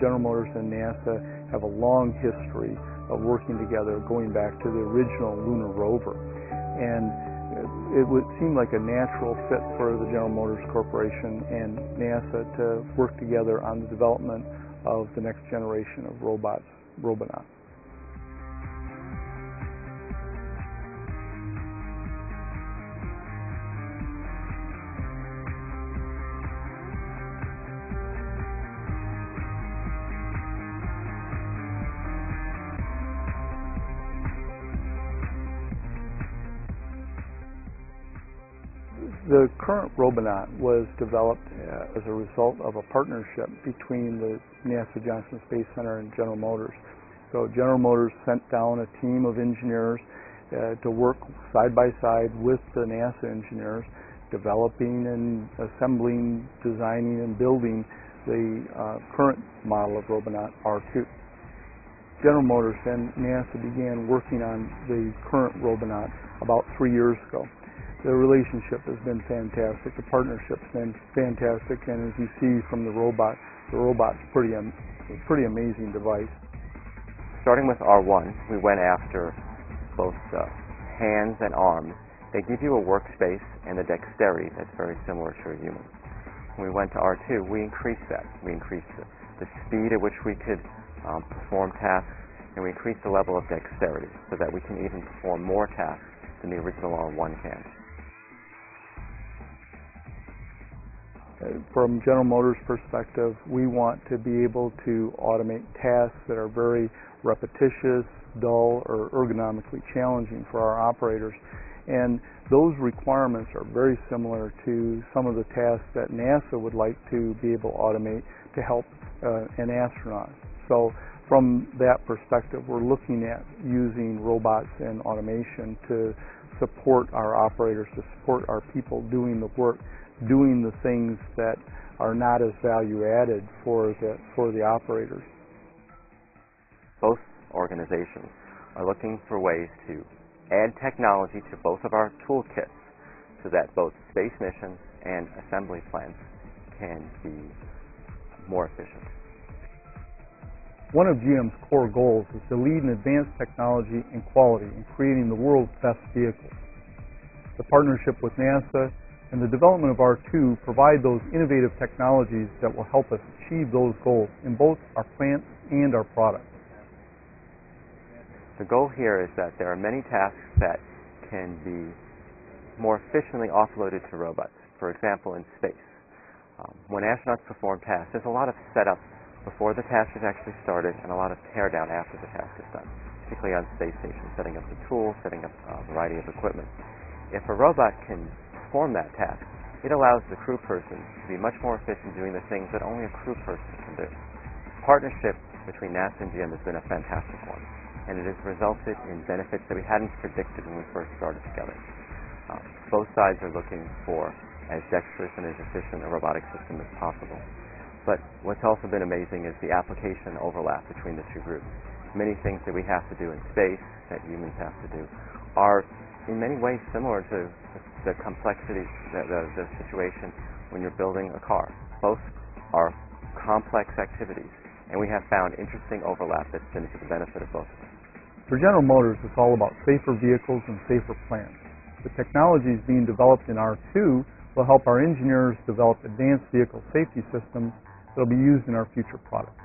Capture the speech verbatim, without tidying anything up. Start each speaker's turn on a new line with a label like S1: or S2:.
S1: General Motors and NASA have a long history of working together going back to the original lunar rover. And it would seem like a natural fit for the General Motors Corporation and NASA to work together on the development of the next generation of robots, Robonaut. The current Robonaut was developed uh, as a result of a partnership between the NASA Johnson Space Center and General Motors. So General Motors sent down a team of engineers uh, to work side by side with the NASA engineers, developing and assembling, designing and building the uh, current model of Robonaut R two. General Motors and NASA began working on the current Robonaut about three years ago. The relationship has been fantastic. The partnership's been fantastic, and as you see from the robot, the robot's pretty, um, a pretty amazing device.
S2: Starting with R one, we went after both uh, hands and arms. They give you a workspace and a dexterity that's very similar to a human. When we went to R two, we increased that. We increased the, the speed at which we could um, perform tasks, and we increased the level of dexterity so that we can even perform more tasks than the original R one can.
S1: From General Motors' perspective, we want to be able to automate tasks that are very repetitious, dull, or ergonomically challenging for our operators. And those requirements are very similar to some of the tasks that NASA would like to be able to automate to help uh, an astronaut. So from that perspective, we're looking at using robots and automation to support our operators, to support our people doing the work, doing the things that are not as value added for the, for the operators.
S2: Both organizations are looking for ways to add technology to both of our toolkits so that both space missions and assembly plants can be more efficient.
S1: One of G M's core goals is to lead in advanced technology and quality in creating the world's best vehicles. The partnership with NASA and the development of R two provide those innovative technologies that will help us achieve those goals in both our plants and our products.
S2: The goal here is that there are many tasks that can be more efficiently offloaded to robots. For example, in space. Um, when astronauts perform tasks, there's a lot of setup before the task is actually started and a lot of teardown after the task is done, particularly on space stations, setting up the tools, setting up a variety of equipment. If a robot can perform that task, it allows the crew person to be much more efficient doing the things that only a crew person can do. The partnership between NASA and G M has been a fantastic one, and it has resulted in benefits that we hadn't predicted when we first started together. Um, both sides are looking for as dexterous and as efficient a robotic system as possible. But what's also been amazing is the application overlap between the two groups. Many things that we have to do in space, that humans have to do, are in many ways similar to the complexity, the, the, the situation when you're building a car. Both are complex activities, and we have found interesting overlap that's been to the benefit of both of us.
S1: For General Motors, it's all about safer vehicles and safer plants. The technologies being developed in R two will help our engineers develop advanced vehicle safety systems that will be used in our future products.